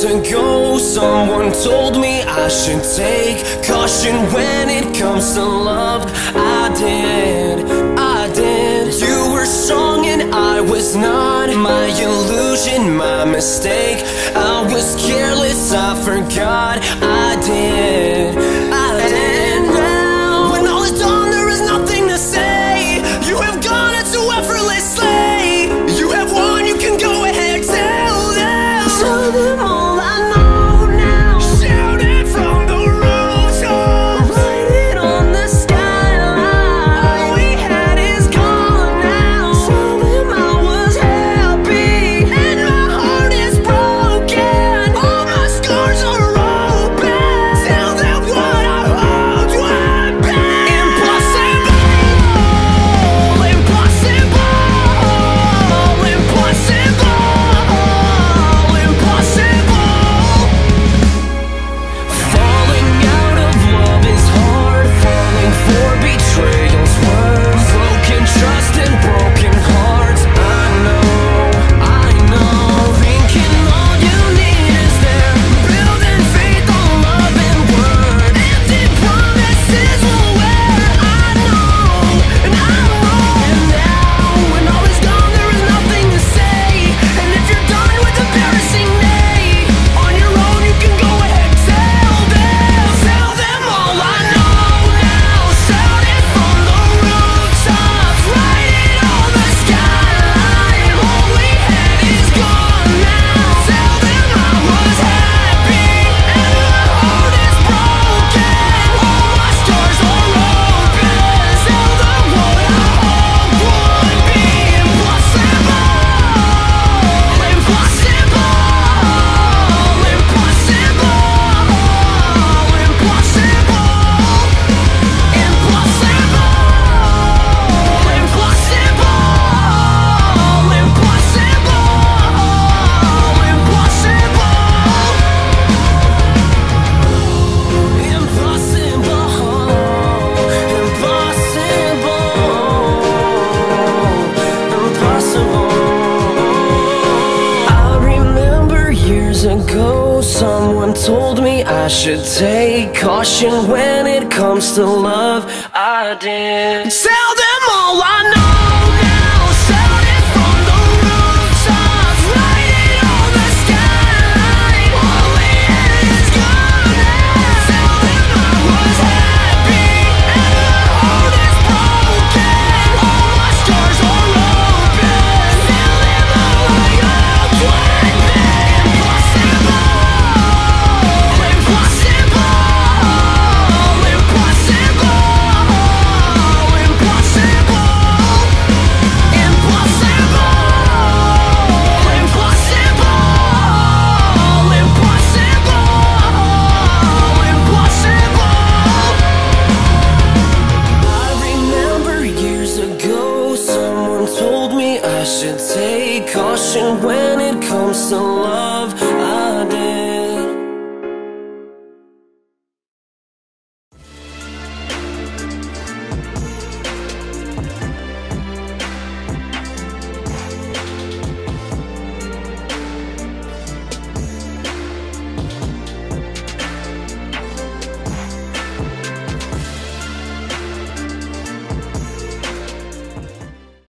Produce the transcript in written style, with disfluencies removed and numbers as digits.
ago, someone told me I should take caution when it comes to love. I did. You were strong and I was not. My illusion, my mistake. I was careless, I forgot. I did. Now, when all is done, there is nothing to say. You have gone into effortlessly. You have won, you can go ahead, tell them. Tell them all I know now. Shout it from the rooftops. Write it on the skyline. All we had is gone now. Tell them I was happy and my heart is broken. All my scars are open. Tell them what I hoped would be. Impossible, impossible, impossible, impossible. Falling out of love is hard. Falling for betrayal's worse. Broken trust and broken hearts. I know. Thinking all you need is there. Building faith on love and word. Empty promises will wear. I know. And now, when all is gone, there is nothing to say. And if you're done with embarrassing me, on your own you can go ahead, tell them all I know now. Shout it from the rooftops, write it on the skyline. All we had is gone now. Tell them I was happy and my heart is broken. All my scars are open. Tell them what I hoped would be. Impossible, impossible, I remember years ago, someone told me I should take caution when it comes to love. I did. Tell them all I know.